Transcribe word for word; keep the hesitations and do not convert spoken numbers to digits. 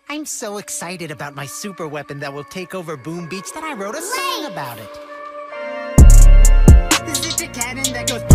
I'm so excited about my super weapon that will take over Boom Beach that I wrote a song Wait. about it. Is it a cannon that goes